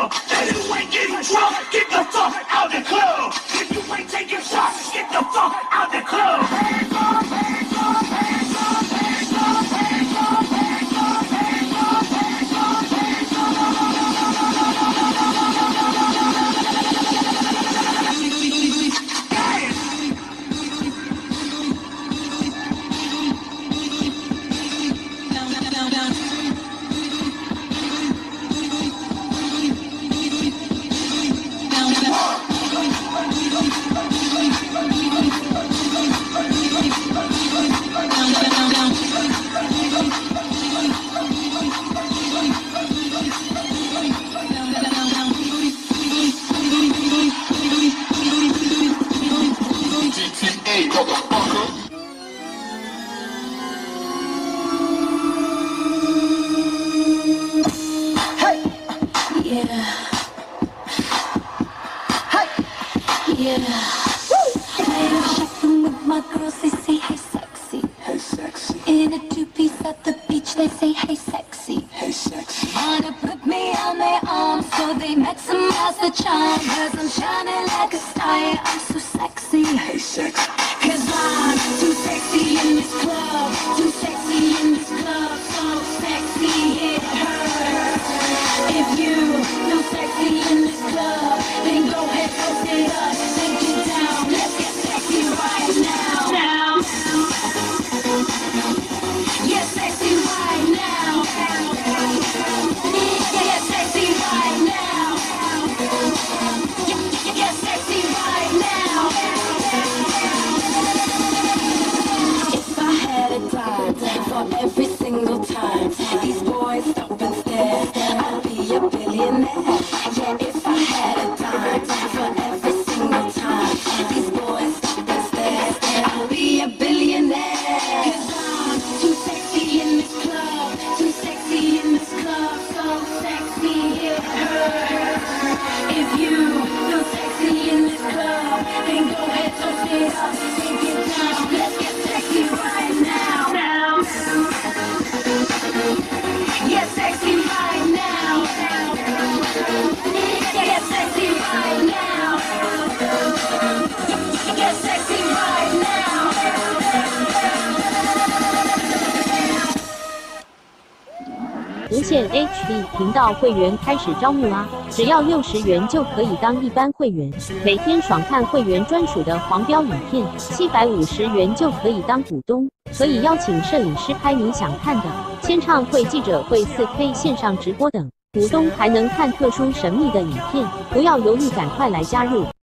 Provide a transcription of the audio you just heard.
club. If you ain't getting drunk, get the fuck out the club. If you ain't taking shots, get the fuck out the club. Hands up, hands up, hands up, hands up, hands up, hands up, hands up, hands up, hands GTA, motherfucker. Hey! Yeah. Hey! Yeah. Woo! I am shopping with my girls, they say, hey sexy. Hey sexy. In a two-piece at the beach, they say, hey sexy. Hey sexy. Wanna put me on their arms, so they maximize the charm. Cause I'm shining like a star, yeah, I'm so sexy. Hey sexy. Cause I'm too sexy in this club, too sexy in this club, so sexy it hurts. If you feel sexy in this club, then go ahead, post it up, take it down, let's get sexy right now. Get sexy right now. Get sexy right now. Get sexy right now. If I had a dime for every single time these boys stop and stare, I'd be a billionaire. Yeah, if I had a dime for every single time these boys stop and stare, I'd be a billionaire. Cause I'm too sexy in this club, too sexy in this club, so sexy it hurts. If you feel sexy in this club, then go ahead, toast it up, take it down, let's get sexy right now. Get sexy right now. Get sexy right now. Get sexy right now. 无线 HD 频道会员开始招募啦！只要60元就可以当一般会员，每天爽看会员专属的黄标影片，750元就可以当股东，可以邀请摄影师拍你想看的，签唱会、记者会、4K 线上直播等，股东还能看特殊神秘的影片，不要犹豫，赶快来加入！